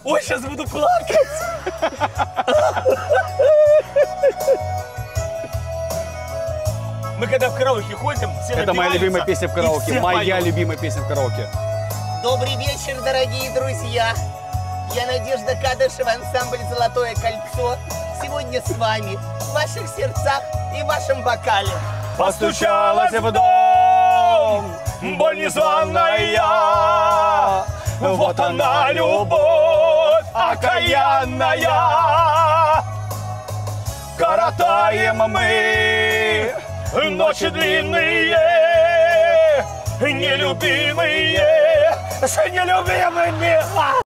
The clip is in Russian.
Ой, сейчас буду плакать. Мы когда в караоке ходим, все Это моя любимая песня в караоке. Моя любимая песня в караоке. Добрый вечер, дорогие друзья. Я Надежда Кадышева, ансамбль «Золотое кольцо». Сегодня с вами, в ваших сердцах и в вашем бокале. Постучалась в дом, боль незваная. Вот она, любовь окаянная. Коротаем мы ночи длинные, нелюбимые с нелюбимыми.